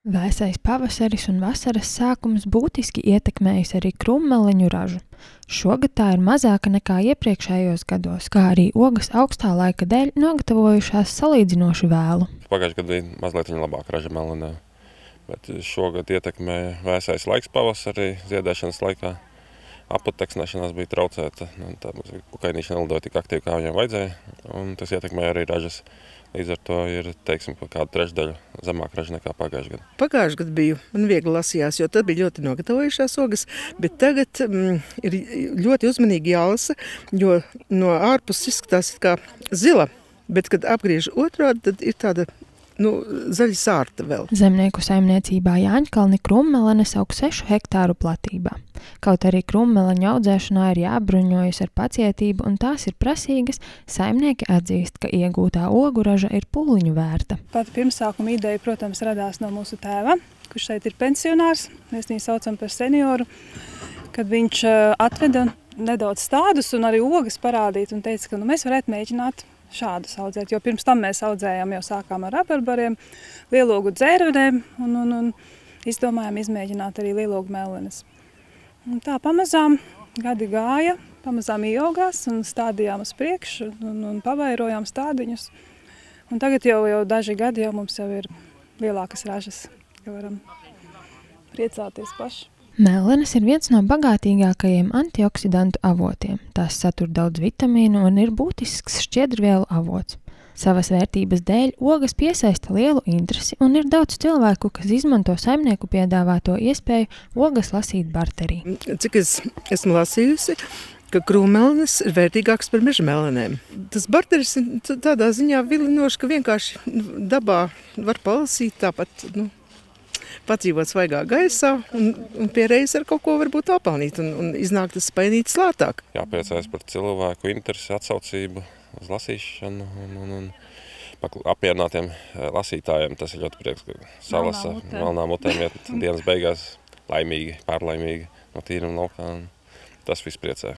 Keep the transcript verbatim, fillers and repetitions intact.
Vēsais pavasaris un vasaras sākums būtiski ietekmējis arī krūmmeleņu ražu. Šogad tā ir mazāka nekā iepriekšējos gados, kā arī ogas augstā laika dēļ nogatavojušās salīdzinoši vēlu. Pagājušajā gadā bija mazliet labāka raža melenē, bet šogad ietekmēja vēsais laiks pavasarī, ziedēšanas laikā. Apateksnēšanās bija traucēta, tā kukainīši nelidoja tik aktīvi, kā viņam vajadzēja, un tas ietekmēja arī ražas. Līdz ar to ir, teiksim, kādu trešdaļu zemāk raža nekā pagājušajā gadā. Pagājušajā gadā biju, man viegli lasījās, jo tad bija ļoti nogatavojušās ogas, bet tagad mm, ir ļoti uzmanīgi jālasa, jo no ārpuses izskatās kā zila, bet kad apgriež otrādi, tad ir tāda nu, zaļa sārta vēl. Zemnieku saimniecībā Jāņkalni krūmmelenes aug sešu hektāru platībā. Kaut arī krūmmeleņu audzēšanā ir jābruņojas ar pacietību un tās ir prasīgas, saimnieki atzīst, ka iegūtā ogu raža ir pūliņu vērta. Pati pirmsākuma ideja, protams, radās no mūsu tēva, kurš šeit ir pensionārs, mēs viņu saucam par senioru, kad viņš atveda nedaudz stādus un arī ogas parādīt un teica, ka nu, mēs varētu mēģināt šādus audzēt, jo pirms tam mēs audzējām, jau sākām ar rabarbariem, lielogu dzērvenēm un, un, un izdomājām izmēģināt arī lielogu melenes. Un tā pamazām gadi gāja, pamazām ieaugās un stādījām uz priekšu un, un pavairojām stādiņus. Un tagad jau, jau daži gadi jau mums jau ir lielākas ražas, ka varam priecāties paši. Melenes ir viens no bagātīgākajiem antioksidantu avotiem. Tās satur daudz vitamīnu un ir būtisks šķiedrvielu avots. Savas vērtības dēļ ogas piesaista lielu interesi un ir daudz cilvēku, kas izmanto saimnieku piedāvāto iespēju ogas lasīt barterī. Cik es esmu lasījusi, ka krūmmelenes ir vērtīgāks par meža melenēm. Tas barteris ir tādā ziņā vilinoši, ka vienkārši dabā var palasīt tāpat, nu, padzīvot svaigā gaisā un, un pie reizes ar kaut ko varbūt apelnīt un, un iznāk tas spainītis lētāk. Jāpriecājas par cilvēku interesi, atsaucību uz lasīšanu un, un, un apmierinātiem lasītājiem. Tas ir ļoti prieks, ka salasa melnām mutēm iet dienas beigās laimīgi, pārlaimīgi no tīruma laukā. Tas viss priecē.